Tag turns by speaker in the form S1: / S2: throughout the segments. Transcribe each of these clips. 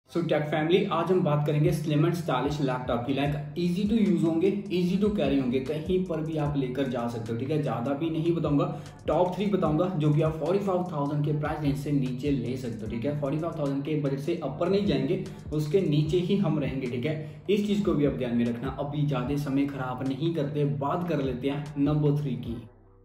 S1: So take family, आज हम बात करेंगे स्लिम एंड स्टाइलिश लैपटॉप की। लाइक इजी टू यूज होंगे, इजी टू कैरी होंगे, कहीं पर भी आप लेकर जा सकते हो। ठीक है, ज़्यादा भी नहीं बताऊंगा, टॉप 3 बताऊंगा जो कि आप 45,000 के प्राइस रेंज से नीचे ले सकते हो। ठीक है, 45,000 के बजट से ऊपर नहीं जाएंगे, उसके नीचे ही हम रहेंगे। ठीक है, इस चीज़ को भी आप ध्यान में रखना। अभी ज़्यादा समय खराब नहीं करते, बात कर लेते हैं नंबर 3 की।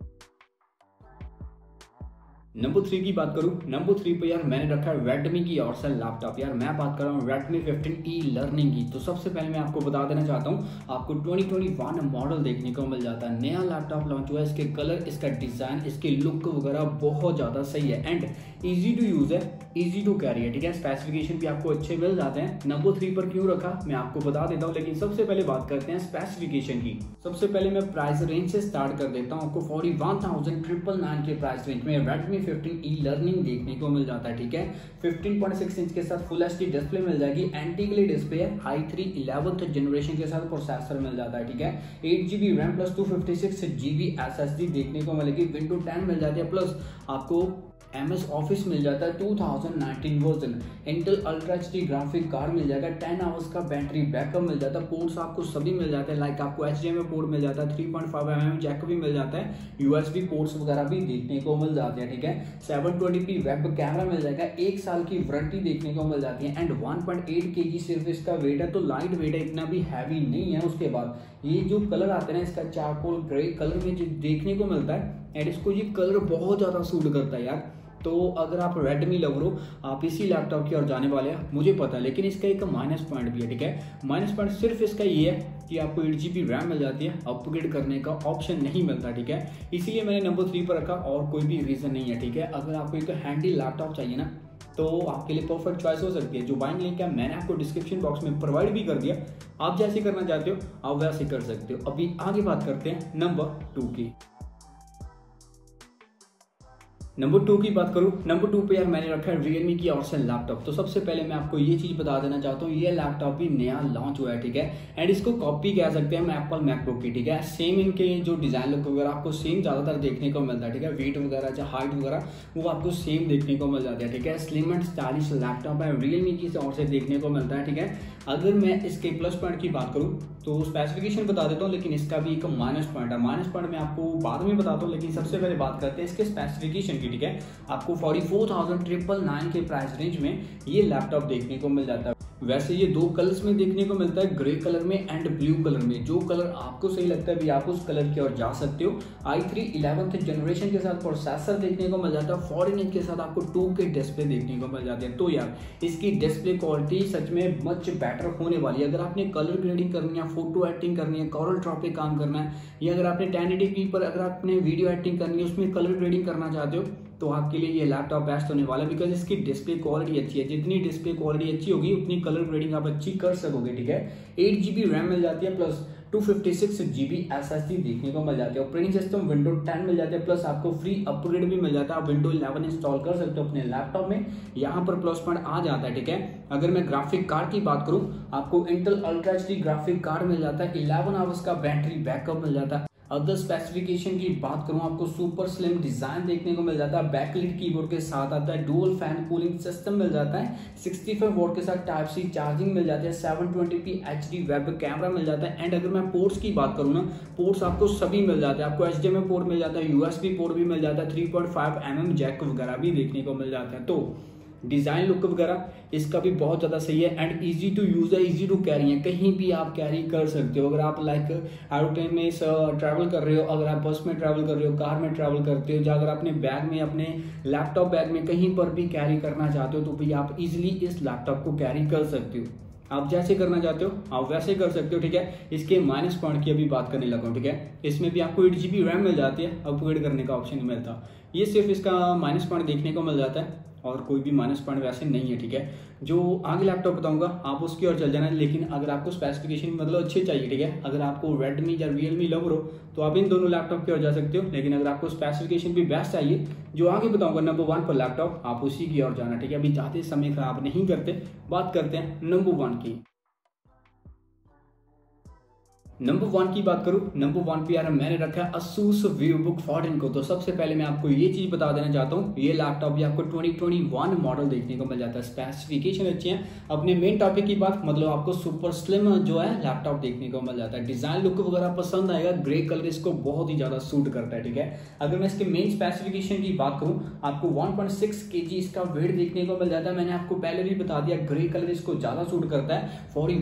S1: नंबर 3 की बात करूं, नंबर 3 पे यार मैंने रखा है रेडमी की और से लैपटॉप। यार मैं बात कर रहा हूँ रेडमी 15E लर्निंग की। तो सबसे पहले मैं आपको बता देना चाहता हूँ, आपको 2021 मॉडल देखने को मिल जाता है। नया लैपटॉप लॉन्च हुआ है, इसके कलर, इसका डिजाइन, इसकी लुक वगैरह बहुत ज़्यादा सही है एंड ईजी टू यूज है, ईजी टू कैरी है। ठीक है, स्पेसिफिकेशन भी आपको अच्छे मिल जाते हैं। नंबर 3 पर क्यों रखा मैं आपको बता देता हूँ, लेकिन सबसे पहले बात करते हैं स्पेसिफिकेशन की। सबसे पहले मैं प्राइस रेंज से स्टार्ट कर देता हूँ। आपको 41,999 के प्राइस रेंज में रेडमी 15E लर्निंग देखने को मिल जाता है। ठीक है, 15.6 इंच के साथ फुल एचडी डिस्प्ले मिल जाएगी, एंटी ग्ले डिस्प्ले है, i3 11th जनरेशन के साथ प्रोसेसर मिल जाता है। ठीक है, 8GB RAM plus 256GB SSD देखने को मिलेगी, विंडो 10 मिल जाती है, प्लस आपको MS ऑफिस मिल जाता है 2019 version, Intel ultra HD graphic card मिल जाएगा, 10 आवर्स का बैटरी बैकअप मिल जाता है, पोर्ट्स आपको सभी मिल जाते हैं। लाइक आपको HDMI पोर्ट मिल जाता है, 3.5mm जैक भी मिल जाता है, USB पोर्ट्स वगैरह भी देखने को मिल जाते हैं। ठीक है, 720p वेब कैमरा मिल जाएगा, 1 साल की वारंटी देखने को मिल जाती है एंड 1.8 kg सिर्फ इसका वेट है, तो लाइट वेट है, इतना भी हैवी नहीं है। उसके बाद ये जो कलर आते हैं ना, इसका चारकोल ग्रे कलर में जो देखने को मिलता है एंड इसको ये कलर बहुत ज़्यादा सूट करता है यार। तो अगर आप रेडमी लवर हो, आप इसी लैपटॉप की ओर जाने वाले हैं, मुझे पता है, लेकिन इसका एक माइनस पॉइंट भी है। ठीक है, माइनस पॉइंट सिर्फ इसका ये है कि आपको 8GB रैम मिल जाती है, अपग्रेड करने का ऑप्शन नहीं मिलता। ठीक है, इसीलिए मैंने नंबर 3 पर रखा और कोई भी रीज़न नहीं है। ठीक है, अगर आपको एक हैंडी लैपटॉप चाहिए ना, तो आपके लिए परफेक्ट चॉइस हो सकती है। जो बाइंग लिंक है मैंने आपको डिस्क्रिप्शन बॉक्स में प्रोवाइड भी कर दिया, आप जैसे करना चाहते हो आप वैसे कर सकते हो। अभी आगे बात करते हैं नंबर 2 की। नंबर 2 की बात करूं, नंबर 2 पे यार मैंने रखा है रियलमी की और से लैपटॉप। तो सबसे पहले मैं आपको ये चीज बता देना चाहता हूँ, ये लैपटॉप भी नया लॉन्च हुआ है। ठीक है, एंड इसको कॉपी कह सकते हैं हम एप्पल मैकबुक की। ठीक है, सेम इनके जो डिजाइन लुक वगैरह आपको सेम ज्यादातर देखने को मिलता है। ठीक है, वेट वगैरह या हाइट वगैरह वो आपको सेम देखने को मिल जाता है। ठीक है, स्लिम एंड स्टाइलिश लैपटॉप है, रियलमी की और से देखने को मिलता है। ठीक है, अगर मैं इसके प्लस पॉइंट की बात करूं तो स्पेसिफिकेशन बता देता हूं, लेकिन इसका भी एक माइनस पॉइंट है। माइनस पॉइंट मैं आपको बाद में बताता हूं, लेकिन सबसे पहले बात करते हैं इसके स्पेसिफिकेशन की। ठीक है, आपको 44,999 के प्राइस रेंज में ये लैपटॉप देखने को मिल जाता है। वैसे ये 2 कलर्स में देखने को मिलता है, ग्रे कलर में एंड ब्लू कलर में। जो कलर आपको सही लगता है भी आप उस कलर की ओर जा सकते हो। i3 11th जनरेशन के साथ प्रोसेसर देखने को मिल जाता है, 14 इंच के साथ आपको 2K डिस्प्ले देखने को मिल जाती है। तो यार इसकी डिस्प्ले क्वालिटी सच में मच बेटर होने वाली है। अगर आपने कलर ग्रेडिंग करनी है, फोटो एडिटिंग करनी है, कॉरल ड्रॉ पे काम करना है, या अगर आपने 1080p पर अगर आपने वीडियो एडिटिंग करनी है, उसमें कलर ग्रेडिंग करना चाहते हो, तो आपके लिए ये लैपटॉप बेस्ट होने वाला है, बिकॉज इसकी डिस्प्ले क्वालिटी अच्छी है। जितनी डिस्प्ले क्वालिटी अच्छी होगी उतनी कलर ग्रेडिंग आप अच्छी कर सकोगे। ठीक है, 8GB रैम मिल जाती है, प्लस 256GB SSD देखने को मिल जाती है। ऑपरेटिंग सिस्टम विंडो 10 मिल जाती है, प्लस आपको फ्री अपग्रेड भी मिल जाता है। आप विंडो 11 इंस्टॉल कर सकते हो अपने लैपटॉप में, यहाँ पर प्लस पॉइंट आ जाता है। ठीक है, अगर मैं ग्राफिक कार्ड की बात करूँ, आपको Intel ultra HD graphic card मिल जाता है, 11 आवर्स का बैटरी बैकअप मिल जाता है। अदर स्पेसिफिकेशन की बात करूं, आपको सुपर स्लिम डिजाइन देखने को मिल जाता है, बैकलिट कीबोर्ड के साथ आता है, डुअल फैन कूलिंग सिस्टम मिल जाता है, 65 वोल्ट के साथ टाइप सी चार्जिंग मिल जाती है, 720p HD वेब कैमरा मिल जाता है। एंड अगर मैं पोर्ट्स की बात करूं ना, पोर्ट्स आपको सभी मिल जाते हैं। आपको HDMI पोर्ट मिल जाता है, USB पोर्ट भी मिल जाता है, 3.5mm जैक वगैरह भी देखने को मिल जाता है। तो डिजाइन लुक वगैरह इसका भी बहुत ज़्यादा सही है एंड इजी टू यूज़ है, इजी टू कैरी है, कहीं भी आप कैरी कर सकते हो। अगर आप लाइक एरोप्लेन में ट्रैवल कर रहे हो, अगर आप बस में ट्रैवल कर रहे हो, कार में ट्रैवल करते हो, या अगर अपने बैग में, अपने लैपटॉप बैग में कहीं पर भी कैरी करना चाहते हो, तो भी आप इजिली इस लैपटॉप को कैरी कर सकते हो। आप जैसे करना चाहते हो आप वैसे कर सकते हो। ठीक है, इसके माइनस पॉइंट की अभी बात करने लगा हूँ। ठीक है, इसमें भी आपको 8GB रैम मिल जाती है, अपग्रेड करने का ऑप्शन नहीं मिलता। ये सिर्फ इसका माइनस पॉइंट देखने को मिल जाता है और कोई भी माइनस पॉइंट वैसे नहीं है। ठीक है, जो आगे लैपटॉप बताऊंगा आप उसकी ओर चल जाना, लेकिन अगर आपको स्पेसिफिकेशन मतलब अच्छे चाहिए, ठीक है, अगर आपको रेडमी या रियलमी लवर हो तो आप इन दोनों लैपटॉप की ओर जा सकते हो। लेकिन अगर आपको स्पेसिफिकेशन भी बेस्ट चाहिए, जो आगे बताऊंगा नंबर 1 पर लैपटॉप, आप उसी की ओर जाना। ठीक है, अभी ज़्यादा समय खराब नहीं करते, बात करते हैं नंबर 1 की। नंबर 1 की बात करूं, नंबर 1 पे यार मैंने रखा है Asus VivoBook 14 को। तो सबसे पहले मैं आपको ये चीज बता देना चाहता हूँ, ये लैपटॉप भी आपको 2021 मॉडल देखने को मिल जाता है। स्पेसिफिकेशन अच्छी है। अपने मेन टॉपिक की बात, मतलब आपको सुपर स्लिम जो है लैपटॉप देखने को मिल जाता है। डिजाइन लुक वगैरह पसंद आएगा, ग्रे कलर इसको बहुत ही ज्यादा सूट करता है, ठीक है। अगर मैं इसके मेन स्पेसिफिकेशन की बात करूं, आपको 1.6 kg इसका वेट देखने को मिल जाता है। मैंने आपको पहले भी बता दिया, ग्रे कलर इसको ज्यादा सूट करता है।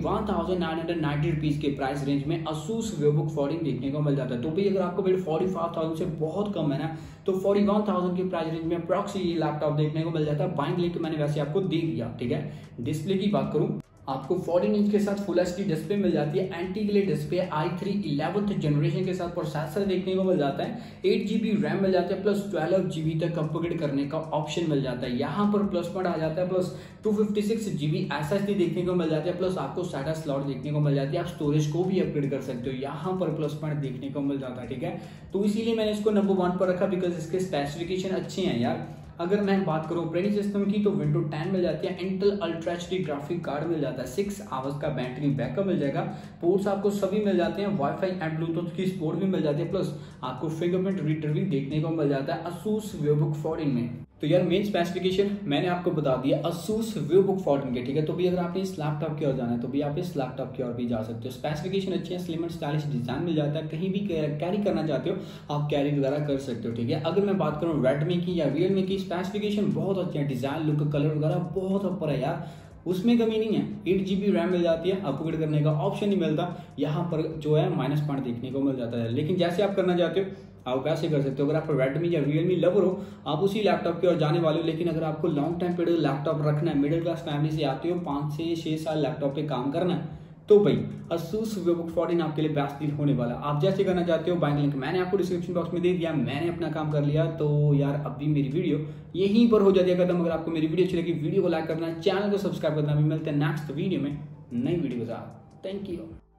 S1: 41,990 रुपीज के प्राइस रेंज में Asus VivoBook 14 देखने को मिल जाता है। तो भी अगर आपको बिल 45,000 से बहुत कम है ना, तो 41,000 के प्राइस रेंज में अप्रॉक्स ये लैपटॉप देखने को मिल जाता है। बाइंग लिंक मैंने वैसे आपको दे दिया, ठीक है। डिस्प्ले की बात करूं, आपको 14 इंच के साथ फुल एचडी डिस्प्ले मिल जाती है। Anti ग्ले display, i3 11th generation के साथ प्रोसेसर देखने को मिल जाता है। 8 GB रैम मिल जाता है, प्लस 12 GB तक अपग्रेड करने का ऑप्शन मिल जाता है। यहाँ पर प्लस पॉइंट आ जाता है, प्लस 256 GB SSD देखने को मिल जाती है, प्लस आपको SATA स्लॉट देखने को मिल जाती है। आप स्टोरेज को भी अपग्रेड कर सकते हो, यहाँ पर प्लस पॉइंट देखने को मिल जाता है, ठीक है। तो इसीलिए मैंने इसको नंबर 1 पर रखा, बिकॉज इसके स्पेसिफिकेशन अच्छे हैं यार। अगर मैं बात करूं ऑपरेटिंग सिस्टम की, तो विंडो 10 मिल जाती है। Intel ultra HD graphic card मिल जाता है। 6 आवर्स का बैटरी बैकअप मिल जाएगा। पोर्ट्स आपको सभी मिल जाते हैं, वाईफाई एंड ब्लूटूथ की सपोर्ट भी मिल जाती है, प्लस आपको फिंगरप्रिंट रीडर भी देखने को मिल जाता है Asus VivoBook 14 में। तो यार मेन स्पेसिफिकेशन मैंने आपको बता दिया Asus VivoBook 14 के, ठीक है। तो भी अगर आपने इस लैपटॉप की ओर जाना है, तो भी आप इस लैपटॉप की ओर भी जा सकते हो। स्पेसिफिकेशन अच्छी है, स्लिम एंड स्टाइलिश डिजाइन मिल जाता है। कहीं भी कैरी करना चाहते हो आप कैरी वगैरह कर सकते हो, ठीक है। अगर मैं बात करूँ Redmi की या Realme की, स्पेसिफिकेशन बहुत अच्छी है। डिजाइन लुक कलर वगैरह बहुत ऊपर है यार, उसमें कमी नहीं है। 8 GB रैम मिल जाती है, अपग्रेड करने का ऑप्शन नहीं मिलता। यहाँ पर जो है माइनस पॉइंट देखने को मिल जाता है, लेकिन जैसे आप करना चाहते हो आप वैसे कर सकते हो। अगर आप Redmi या Realme लवर हो, आप उसी लैपटॉप की ओर जाने वाले हो। लेकिन अगर आपको लॉन्ग टाइम पीरियड लैपटॉप रखना है, मिडिल क्लास फैमिली से आते हो, 5 से 6 साल लैपटॉप पे काम करना है, तो भाई Asus VivoBook 14 आपके लिए बेस्ट डील होने वाला। आप जैसे करना चाहते हो, बाइंग लिंक मैंने आपको डिस्क्रिप्शन बॉक्स में दे दिया। मैंने अपना काम कर लिया, तो यार अभी मेरी वीडियो यहीं पर हो जाती है खत्म। अगर आपको मेरी वीडियो अच्छी लगी, वीडियो को लाइक करना, चैनल को सब्सक्राइब करना। भी मिलते हैं नेक्स्ट वीडियो में नई वीडियो के साथ। Thank you.